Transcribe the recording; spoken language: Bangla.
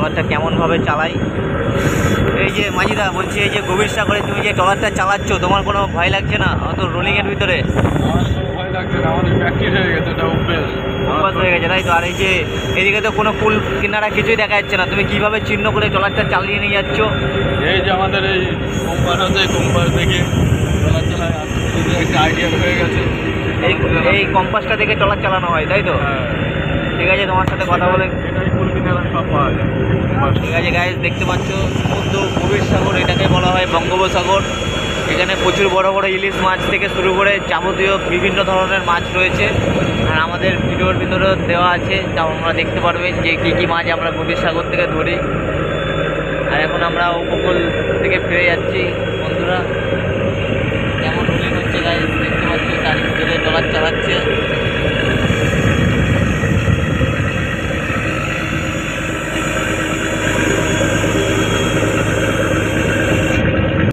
ট্রলারটা কেমনভাবে চালাই। এই যে মাঝিদা বলছি, এই যে গভীর সাগরে তুমি যে ট্রলারটা চালাচ্ছ, তোমার কোনো ভয় লাগছে না অত রোলিংয়ের ভিতরে? ভয় লাগছে না, আমাদের প্র্যাকটিস হয়ে গেছে, এটা অভ্যাস হয়ে গেছে, তাই তো। আর এই যে এদিকে তো কোনো কুল কিনারা কিছুই দেখা যাচ্ছে না, তুমি কিভাবে চিহ্ন করে ট্রলারটা চালিয়ে নিয়ে যাচ্ছ? এই যে আমাদের এই কম্পাস আছে, কম্পাস দেখে ট্রলার চালায়, একটা আইডিয়া হয়ে গেছে। এই কম্পাসটা দেখে ট্রলার চালানো হয়, তাই তো? ঠিক আছে, তোমার সাথে কথা বলে এটাই কুল কিনারা সব পাওয়া যায়। ঠিক আছে গাইস, দেখতে পাচ্ছ সমুদ্র গভীর সাগর, এটাকে বলা হয় বঙ্গোপসাগর। এখানে প্রচুর বড় বড় ইলিশ মাছ থেকে শুরু করে যাবতীয় বিভিন্ন ধরনের মাছ রয়েছে। আর আমাদের ভিডিওর ভিতরেও দেওয়া আছে, যা আমরা দেখতে পারবেন যে কী কী মাছ আমরা গভীর সাগর থেকে ধরি। আর এখন আমরা উপকূল থেকে ফিরে যাচ্ছি বন্ধুরা। কেমন রোলিং হচ্ছে গাইস দেখতে পাচ্ছ, তার ভিতরে ট্রলার চালাচ্ছে।